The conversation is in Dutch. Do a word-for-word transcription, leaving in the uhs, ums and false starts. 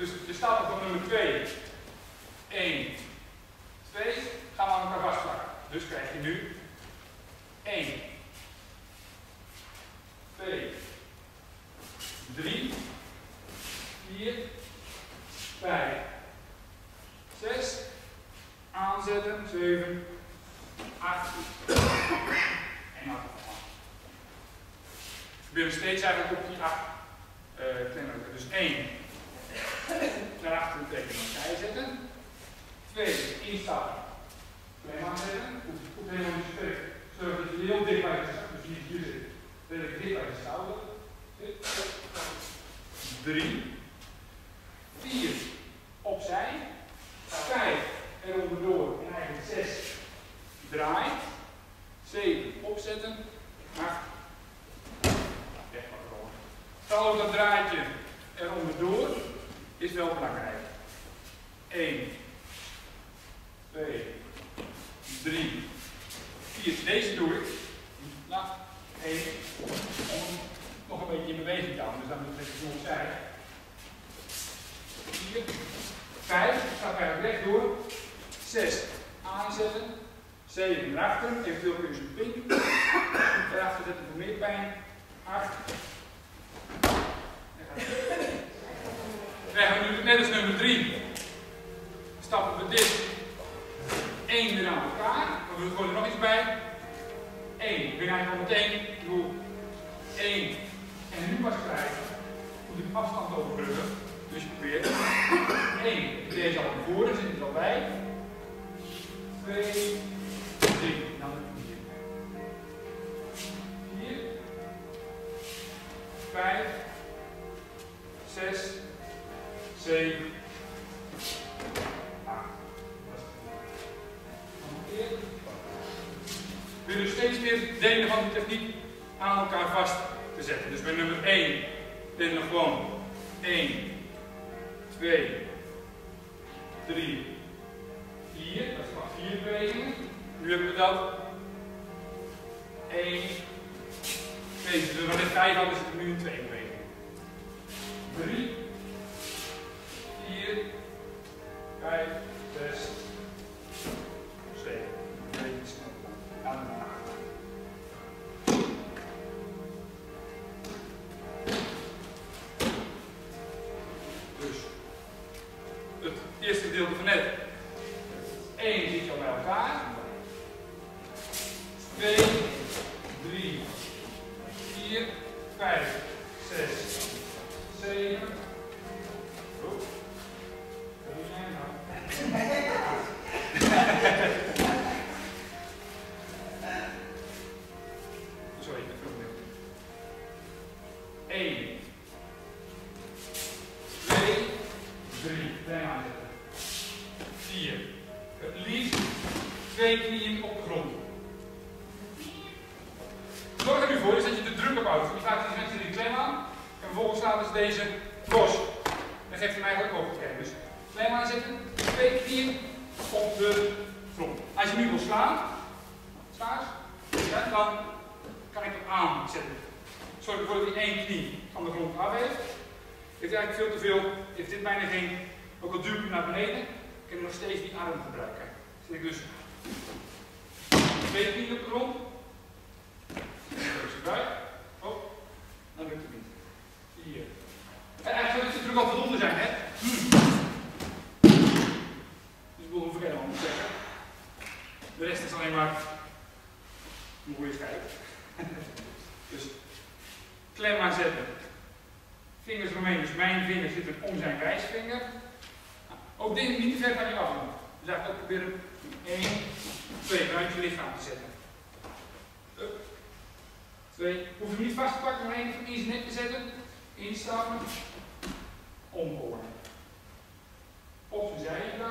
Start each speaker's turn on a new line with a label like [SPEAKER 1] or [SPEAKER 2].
[SPEAKER 1] Dus de stappen van nummer twee, één, twee, gaan we aan elkaar vastpakken. Dus krijg je nu één, twee, drie, vier, vijf, zes, aanzetten, zeven, acht en acht. We willen steeds eigenlijk op die acht uh, klemmen. Dus één, naar achteren tekenen opzij zetten. twee, instappen, klem aanzetten. Hoeft helemaal niet sterk. Zorg dat je heel dicht bij je schouder, dus niet hier zit, redelijk dicht bij je schouder. drie, vier, opzij, vijf, er onderdoor en eigenlijk zes, draai, zeven, opzetten, acht, weg maar rollen. Vooral ook dat draadje er onderdoor is wel belangrijk. één, twee, drie, vier, deze doe ik. Nou, één, om nog een beetje in beweging te houden, dus dan moet ik het opzij. vier, vijf, gaat eigenlijk rechtdoor. zes, aanzetten. zeven, erachter. Eventueel kun je zo'n pink. Erachter zetten voor meer pijn. acht. Dan gaan we nu net als nummer drie. Stappen we dit. één weer aan elkaar. Dan doen we gewoon er nog iets bij. één. Ik ben eigenlijk al meteen. Ik bedoel één. En nu pas krijgen. Moet ik afstand overbruggen. Dus je probeert één. Deze al naar voren, zit er al bij. twee, drie. Dan vier. vier. vijf. zes. zeven. acht. We willen steeds meer delen van de techniek aan elkaar vast te zetten. Dus bij nummer één delen we gewoon één. twee, drie, vier, dat is maar vier bewegingen. Nu hebben we dat. één, twee, dus we hebben net vijf hadden, zitten we nu in twee bewegingen. drie, vier, vijf, zes, zeven. Een beetje snel. Aan de acht. Het eerste gedeelte van net. één zit je al bij elkaar. twee, drie, vier, vijf, zes, zeven. Oh. Wat doe jij nou? Sorry, ik heb veel meer. één. twee, drie. Klem aanzetten. vier. Het liefst twee knieën op de grond. Zorg er nu voor is dat je de druk ophoudt. Je vraagt deze mensen die klem aan en vervolgens laten ze deze los. Dat geeft hem eigenlijk ook het Dus klem aanzetten, twee knieën op de grond. Als je nu wil slaan, schaars, ja, dan kan ik hem aanzetten. Zorg ervoor dat hij één knie van de grond af heeft. Heeft eigenlijk veel te veel, heeft dit bijna geen, ook al duw ik hem naar beneden, kan ik nog steeds die arm gebruiken. Zet ik dus twee knieën op de grond, druk ze buik, oh, dan lukt het niet. Hier. En eigenlijk zou dit druk al voldoende zijn, hè? Dus ik wil hem verder anders zeggen. De rest is alleen maar moeilijkheid. Dus klem aanzetten. Vingers eromheen, dus mijn vinger zit er om zijn wijsvinger. Ook dit niet te ver van je af doen. Dus eigenlijk ook proberen één, twee vanuit je lichaam te zetten. Up. twee. Hoef je niet vast te pakken, maar één van iets net te zetten. Instappen. Omkomen. Op zijn zij.